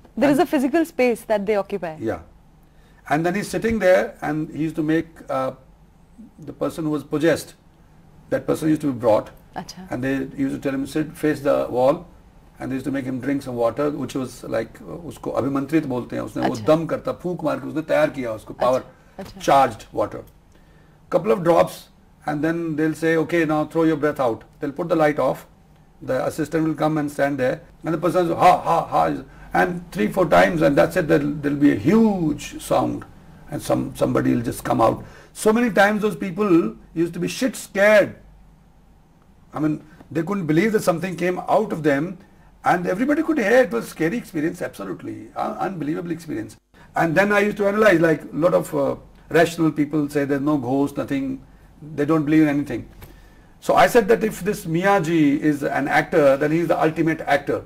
There is a physical space that they occupy. Yeah. And then he's sitting there and he used to make the person who was possessed, that person used to be brought. Acha. And they used to tell him, sit, face the wall. And they used to make him drink some water, which was like, उसको अभिमंत्रित बोलते हैं, उसने वो दम करता, फूंक मार के उसने तैयार किया उसको, power charged water. Couple of drops, and then they'll say, okay, now throw your breath out. They'll put the light off. The assistant will come and stand there, and the person says, ha, ha, ha, and 3-4 times, and that's it. There'll be a huge sound, and somebody will just come out. So many times those people used to be shit scared. I mean, they couldn't believe that something came out of them, and everybody could hear. It was a scary experience, absolutely, unbelievable experience. And then I used to analyze, like a lot of rational people say there's no ghost, nothing, they don't believe in anything. So I said that if this Miyaji is an actor, then he's the ultimate actor.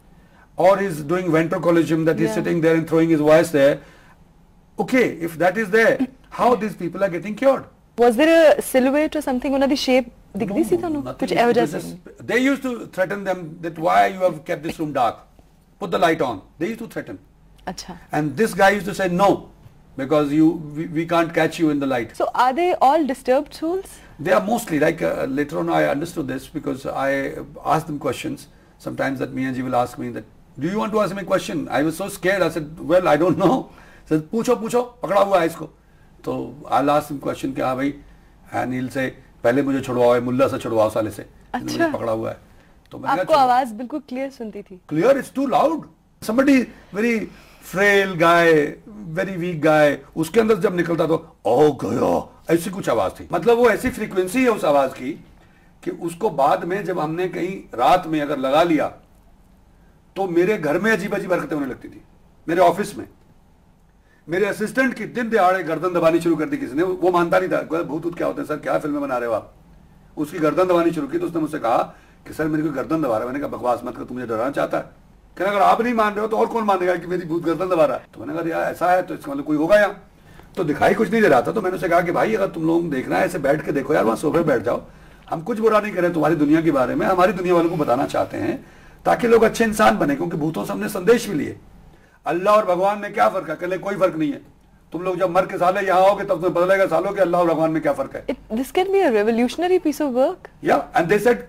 Or he's doing ventriloquism, that he's sitting there and throwing his voice there. Okay, if that is there, how these people are getting cured? Was there a silhouette or something? Unadi shape दिखती सी थानू कुछ एवजह They used to threaten them that why you have kept this room dark, put the light on. They used to threaten. अच्छा. And this guy used to say no, because we can't catch you in the light. So are they all disturbed souls? They are mostly, like later on I understood this because I asked them questions. Sometimes that Miyaji will ask me that, do you want to ask me a question? I was so scared. I said, well, I don't know. He said, पूछो पूछो, पकड़ा हुआ है इसको. तो I'll ask him question कि हाँ भाई, and he'll say, पहले मुझे छुड़वाओ, मुल्ला से छुड़वाओ साले से, मुझे पकड़ा हुआ है. तो मैंने आपको आवाज बिल्कुल क्लियर सुनती थी? Clear, it's too loud. Somebody very frail guy, very weak guy, उसके अंदर जब निकलता तो ओ गया, ऐसी कुछ आवाज थी. मतलब वो ऐसी फ्रीक्वेंसी है उस आवाज की कि उसको बाद में जब हमने कहीं रात में अगर लगा लिया तो मेरे घर में अजीब अजीब हरकतें होने लगती थी. मेरे ऑफिस में मेरे असिस्टेंट की दिन दहाड़े गर्दन दबानी शुरू कर दी किसी ने. वो मानता नहीं था. भूत क्या होते हैं सर, क्या फिल्में बना रहे हो आप? उसकी गर्दन दबानी शुरू की तो उसने मुझसे कहा कि सर मेरी कोई गर्दन दबा रहा है. मैंने कहा बकवास मत कर, तू मुझे डराना चाहता है? कहना अगर आप नहीं मान रहे हो तो और कौन मानेगा कि मेरी भूत गर्दन दबा रहा है? तो मैंने कहा यार ऐसा है तो इसका मतलब कोई होगा यहाँ. तो दिखाई कुछ नहीं दे रहा था. तो मैंने उसे कहा कि भाई अगर तुम लोग देखना है ऐसे बैठ के देखो यार, वहाँ सोफे बैठ जाओ. हम कुछ बुरा नहीं करें तुम्हारी दुनिया के बारे में, हमारी दुनिया वालों को बताना चाहते हैं ताकि लोग अच्छे इंसान बने, क्योंकि भूतों से हमने संदेश भी लिए. अल्लाह और भगवान में क्या फर्क है? कहले कोई फर्क नहीं है. तुम लोग जब मर के साले यहाँ आओगे तब तुम्हें पता लगेगा सालों के अल्लाह और भगवान में क्या फर्क है. This can be a revolutionary piece of work. Yeah, and they said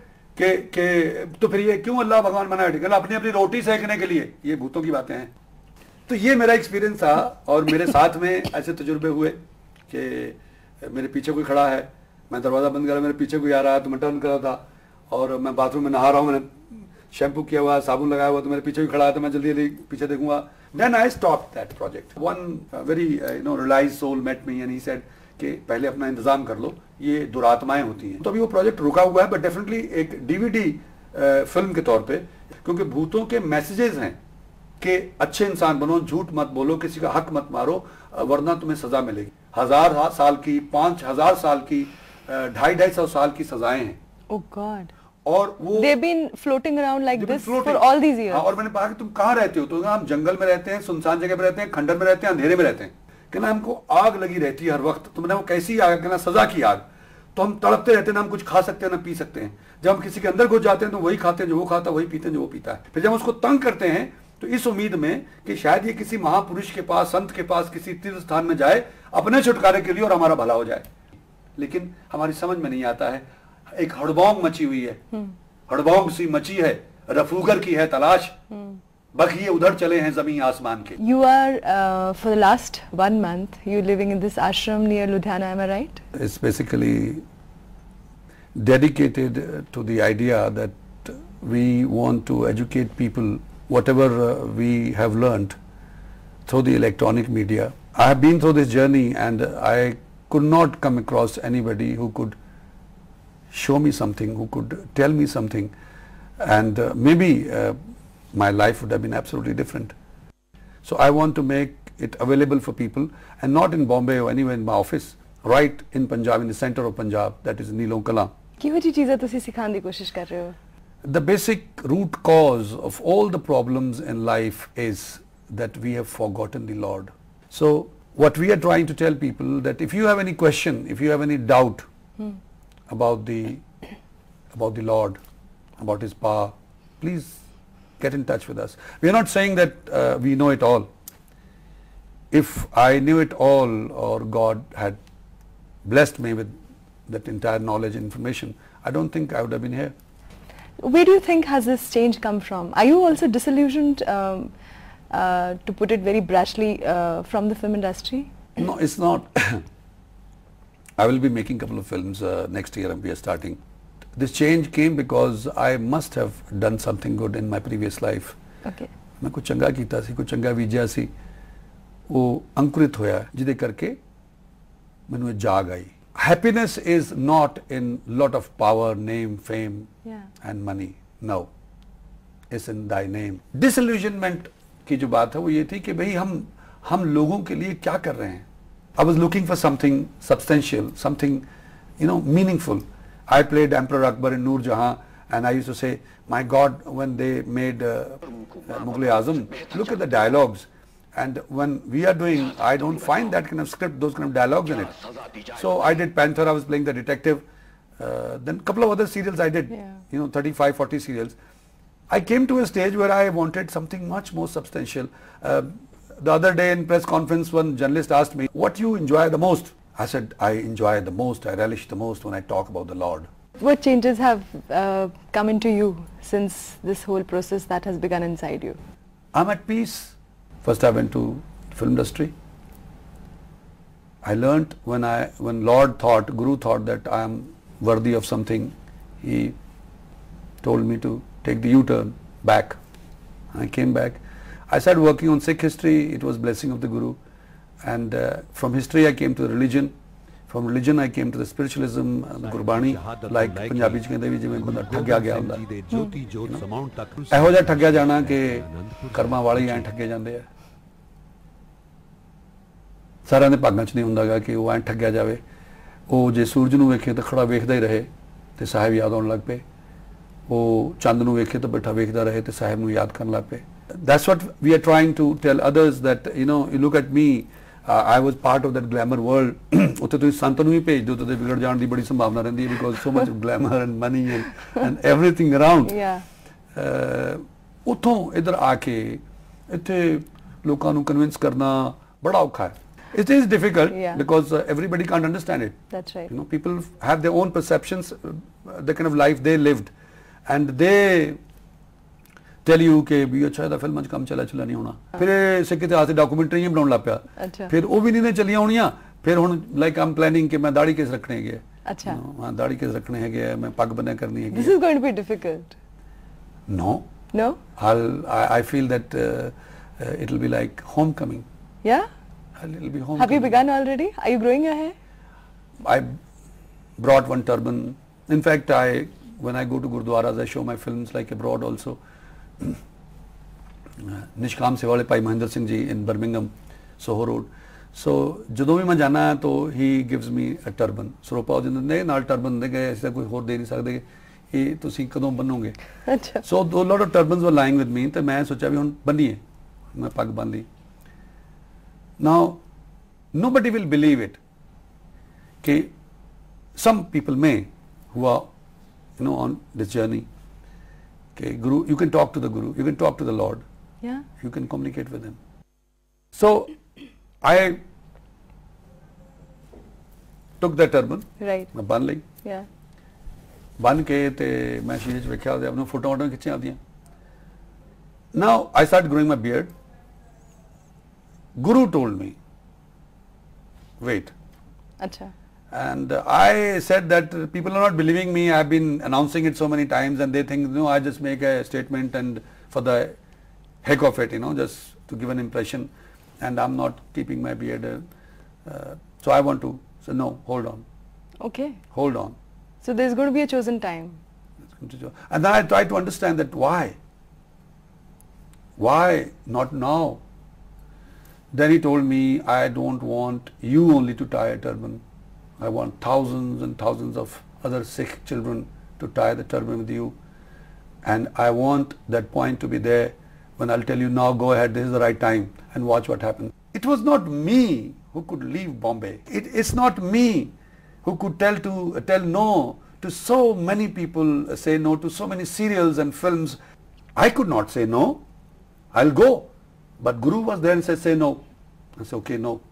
के तो फिर ये क्यों अल्लाह भगवान बनाया? ठीक है, अपनी अपनी रोटी सेकने के लिए. ये भूतों की बातें हैं. तो ये मेरा एक्सपीरियंस था. और मेरे साथ में ऐसे तजुर्बे हुए कि मेरे पीछे कोई खड़ा है, मैं दरवाजा बंद करा, मेरे पीछे कोई आ रहा है तो मैं टर्न कर रहा था, और मैं बाथरूम में नहा रहा हूँ, मैंने शैम्पू किया हुआ, साबुन लगाया हुआ, तो मेरे पीछे भी खड़ा है तो मैं जल्दी जल्दी पीछे देखूंगा. Then I stopped that project. One very realized soul met me and he said कि पहले अपना इंतजाम कर लो, ये दुरात्माएं होती हैं. तो अभी वो प्रोजेक्ट रुका हुआ है, बट डेफिनेटली एक डीवीडी फिल्म के तौर पे, क्योंकि भूतों के मैसेजेस हैं कि अच्छे इंसान बनो, झूठ मत बोलो, किसी का हक मत मारो, वरना तुम्हें सजा मिलेगी. 1000 साल की, 5000 साल की, 250 साल की सजाएं हैं. Oh God. और वो They've been floating around like this for all these years. और मैंने कहा कि तुम कहाँ रहते हो? तो हम जंगल में रहते हैं, सुनसान जगह पे रहते हैं, खंडर में रहते हैं, अंधेरे में रहते हैं. कहना हमको आग लगी रहती है हर वक्त. तो मैंने वो कैसी आग? कहना सजा की आग. तो हम तड़पते रहते हैं, ना हम कुछ खा सकते हैं ना पी सकते हैं. जब हम किसी के अंदर घुस जाते हैं तो वही खाते हैं जो वो खाता है, वही पीते हैं जो वो पीता है. फिर जब हम उसको तंग करते हैं तो इस उम्मीद में कि शायद ये किसी महापुरुष के पास, संत के पास, किसी तीर्थ स्थान में जाए अपने छुटकारे के लिए और हमारा भला हो जाए. लेकिन हमारी समझ में नहीं आता है. एक हड़बौंग मची हुई है, हड़बौंग सी मची है, रफूगर की है तलाश, बखिए उधर चले हैं जमीन आसमान के. You are for the last 1 month you living in this ashram near Ludhiana, am I right? It's basically dedicated to the idea that we want to educate people whatever we have learnt through the electronic media. I have been through this journey and I could not come across anybody who could show me something, who could tell me something, and maybe my life would have been absolutely different. So I want to make it available for people, and not in Bombay or anywhere in my office, right in Punjab, in the center of Punjab, that is Neelong Kala. ਕਿਹੋ ਜਿਹੀ ਚੀਜ਼ਾਂ ਤੁਸੀਂ ਸਿਖਾਉਣ ਦੀ ਕੋਸ਼ਿਸ਼ ਕਰ ਰਹੇ ਹੋ? The basic root cause of all the problems in life is that we have forgotten the Lord. So what we are trying to tell people, that if you have any question, if you have any doubt about the Lord, about His power, please get in touch with us. We are not saying that we know it all. If I knew it all, or God had blessed me with that entire knowledge and information, I don't think I would have been here. Where do you think has this change come from? Are you also disillusioned, to put it very brashly, from the film industry? No, it's not. I will be making a couple of films next year, and we are starting. This change came because I must have done something good in my previous life. Okay. मैं कुछ चंगा कीता सी, कुछ चंगा बीजिया सी, वो अंकुरित होया, जिदे करके मैनू ये जाग आई. Happiness is not in lot of power, name, fame, and money. No, it's in thy name. Disillusionment की जो बात है वो ये थी कि भाई हम लोगों के लिए क्या कर रहे हैं. I was looking for something substantial, something, meaningful. I played Emperor Akbar in Noor Jahan, and I used to say, my God, when they made Mughal-e-Azam, look at the dialogues. And when we are doing, I don't find that kind of script, those kind of dialogues in it. So I did Panther, I was playing the detective. Then a couple of other serials I did, 35, 40 serials. I came to a stage where I wanted something much more substantial. The other day in press conference, one journalist asked me, what you enjoy the most? I said, I enjoy the most, I relish the most when I talk about the Lord. What changes have come into you since this whole process that has begun inside you? I'm at peace. First I went to film industry. I learnt when Guru thought that I am worthy of something, he told me to take the U-turn back. I came back. I started working on Sikh history. It was blessing of the Guru. And from history I came to religion. From religion I came to the spiritualism, Gurbani, like Punjabi च कहंदे we जिवें बंदा ठग्या गया हुंदा. ਇਹੋ ਜਿਹਾ ਠੱਗਿਆ ਜਾਣਾ ਕਿ ਕਰਮਾਂ ਵਾਲੇ ਐਂ ਠੱਗੇ ਜਾਂਦੇ ਆ. ਸਾਰਿਆਂ ਦੇ ਭਾਗਾਂ 'ਚ ਨਹੀਂ ਹੁੰਦਾਗਾ ਕਿ ਉਹ ਐਂ ਠੱਗਿਆ ਜਾਵੇ. ਉਹ ਜੇ ਸੂਰਜ ਨੂੰ ਵੇਖੇ ਤਾਂ ਖੜਾ ਵੇਖਦਾ ਹੀ ਰਹੇ ਤੇ ਸਾਹਿਬ ਯਾਦ ਆਉਣ ਲੱਗ ਪਏ. ਉਹ ਚੰਦ ਨੂੰ ਵੇਖੇ ਤਾਂ ਬੈਠਾ ਵੇਖਦਾ ਰਹੇ ਤੇ ਸਾਹਿਬ ਨੂੰ ਯਾਦ ਕਰਨ ਲੱਗ ਪਏ. That's what we are trying to tell others, that you look at me, I was part of that glamour world. ਉੱਥੇ ਤੁਸੀਂ ਸੰਤ ਨੂੰ ਹੀ ਭੇਜ ਦਿਓ ਤਾਂ ਵਿਗੜ ਜਾਣ ਦੀ ਬੜੀ ਸੰਭਾਵਨਾ ਰਹਿੰਦੀ ਹੈ, because so much glamour and money and everything around. ਉੱਥੋਂ ਇੱਧਰ ਆ ਕੇ ਇੱਥੇ ਲੋਕਾਂ ਨੂੰ ਕਨਵਿੰਸ ਕਰਨਾ ਬੜਾ ਔਖਾ ਹੈ. It is difficult because everybody can't understand it. That's right. People have their own perceptions, the kind of life they lived, and they tell you कि भी अच्छा ਇਹਦਾ ਫਿਲਮਾਂ 'ਚ ਕੰਮ ਚਲਾ ਨਹੀਂ ਹੋਣਾ. ਫਿਰ ਸਿੱਖ ਇਤਿਹਾਸ ਦੀ ਡਾਕੂਮੈਂਟਰੀਆਂ ਬਣਾਉਣ ਲੱਗ ਪਿਆ. ਫਿਰ ਉਹ ਵੀ ਨਹੀਂ ਨੇ ਚੱਲੀਆਂ ਹੋਣੀਆਂ. ਫਿਰ ਹੁਣ ਲਾਈਕ ਆਮ ਪਲੈਨਿੰਗ ਕਿ ਮੈਂ ਦਾੜੀ ਕੇਸ ਰੱਖਣੇ ਹੈਗੇ. ਅੱਛਾ ਹਾਂ, ਦਾੜੀ ਕੇਸ ਰੱਖਣੇ ਹੈਗੇ ਆ, ਮੈਂ ਪੱਗ ਬੰਨਿਆ ਕਰਨੀ ਹੈਗੀ. This is going to be difficult. No? I feel that it will be like homecoming. Yeah? It'll be homecoming. Have you begun already? Are you growing your hair? I brought one turban. In fact, when I go to Gurdwaras, I show my films like abroad also. Nishkam Sewale Pai Mahendra Singh ji in Birmingham, Soho Road. So ਜਦੋਂ ਵੀ ਮੈਂ ਜਾਣਾ ਹੈ ਤਾਂ he gives me a turban. ਸਰੋਪਾ ਜੀ ਨੇ ਨਾਲ turban ਦੇ ਗਏ, ਐਸਾ ਕੋਈ ਹੋਰ ਦੇ ਨਹੀਂ ਸਕਦੇ, ਇਹ ਤੁਸੀਂ ਕਦੋਂ ਬੰਨੋਗੇ. ਅੱਛਾ. So a lot of turbans were lying with me ਤੇ ਮੈਂ ਸੋਚਿਆ ਵੀ ਹੁਣ ਬੰਨੀਏ. ਮੈਂ ਪੱਗ ਬੰਨ ਲਈ. Now nobody will believe it कि some people may who are on this journey, okay, Guru, you can talk to the Guru, you can talk to the Lord, you can communicate with him. So I took the turban, right, मैं बन ली, बन के ते मैं शीशे च वेख्या ते अपने फोटो खिंचियां आदियां. Now I started growing my beard. Guru told me, wait. Achha. And I said that people are not believing me. I've been announcing it so many times and they think, no, I just make a statement and for the heck of it, just to give an impression, and I'm not keeping my beard. So I want to say, no, hold on. Okay. Hold on. So there's going to be a chosen time. And then I tried to understand that why? Why not now? Then he told me, I don't want you only to tie a turban. I want thousands and thousands of other Sikh children to tie the turban with you. And I want that point to be there when I'll tell you, now go ahead, this is the right time, and watch what happens. It was not me who could leave Bombay. It's not me who could tell no to so many people, say no to so many serials and films. I could not say no. I'll go. But Guru was there and said, say no. I said, okay, no.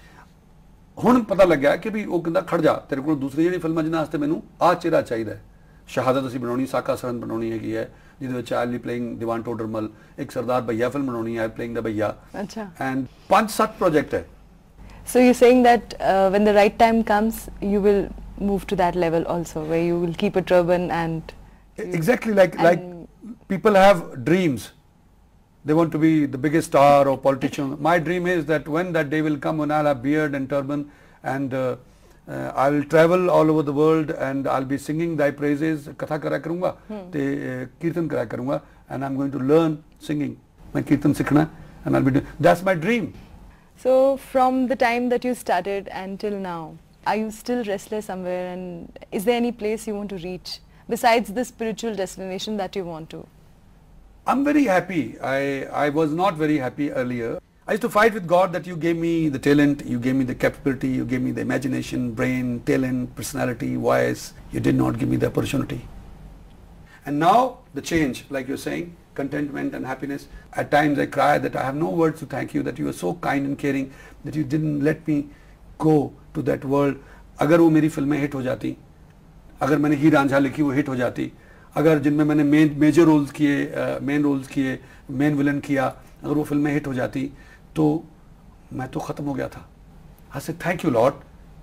ਹੁਣ ਪਤਾ ਲੱਗਿਆ ਕਿ ਵੀ ਉਹ ਕਹਿੰਦਾ ਖੜ ਜਾ ਤੇਰੇ ਕੋਲ ਦੂਸਰੀ ਜਿਹੜੀ ਫਿਲਮ ਅਜਨਾ ਵਾਸਤੇ ਮੈਨੂੰ ਆ ਚਿਹਰਾ ਚਾਹੀਦਾ ਹੈ ਸ਼ਹਾਦਤ ਅਸੀਂ ਬਣਾਉਣੀ ਸਾਕਾ ਸਰਹੰਦ ਬਣਾਉਣੀ ਹੈਗੀ ਹੈ ਜਿਹਦੇ ਵਿੱਚ I will playing Diwan Todarmal ਇੱਕ ਸਰਦਾਰ ਭਈਆ ਫਿਲਮ ਬਣਾਉਣੀ ਹੈ ਪਲੇਇੰਗ ਦਾ ਭਈਆ ਅੱਛਾ ਐਂਡ 5-7 ਪ੍ਰੋਜੈਕਟ ਹੈ So you're saying that when the right time comes you will move to that level also where you will keep a turban and exactly like people have dreams. They want to be the biggest star or politician. My dream is that when that day will come when I'll have beard and turban and I will travel all over the world and I'll be singing thy praises. Katha kara karunga, te kirtan kara karunga, and I'm going to learn singing. Main kirtan sikhna and I'll be doing. That's my dream. So from the time that you started until now, are you still restless somewhere, and is there any place you want to reach besides the spiritual destination that you want to? I'm very happy. I was not very happy earlier. I used to fight with God that you gave me the talent, you gave me the capability, you gave me the imagination, brain, talent, personality, voice. You did not give me the opportunity. And now the change, like you're saying, contentment and happiness. At times I cry that I have no words to thank you, that you were so kind and caring, that you didn't let me go to that world. अगर वो मेरी फिल्में hit हो जाती, अगर मैंने हीर रांझा लिखी वो हिट हो जाती, अगर जिनमें मैंने मेजर रोल्स किए, मेन रोल्स किए, मेन विलन किया, अगर वो फिल्में हिट हो जाती तो मैं तो ख़त्म हो गया था. I said thank you Lord.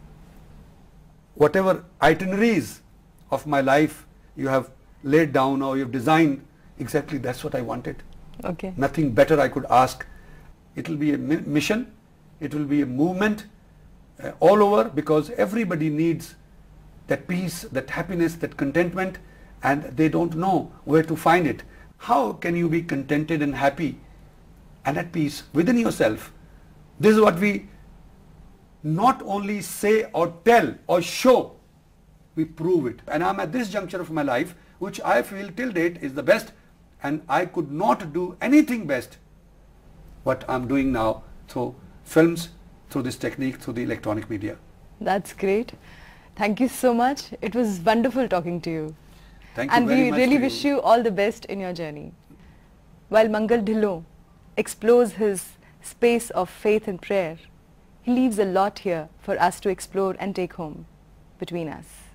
Whatever itineraries of my life you have laid down or you have designed, exactly that's what I wanted. Okay. Nothing better I could ask. It will be a mission, it will be a movement all over, because everybody needs that peace, that happiness, that contentment, and they don't know where to find it. How can you be contented and happy and at peace within yourself? This is what we not only say or tell or show, we prove it. And I'm at this juncture of my life which I feel till date is the best, and I could not do anything best what I'm doing now through films, through this technique, through the electronic media. That's great. Thank you so much. It was wonderful talking to you. Thank you and very we much really to wish you. you all the best in your journey. While Mangal Dhillon explores his space of faith and prayer, he leaves a lot here for us to explore and take home between us.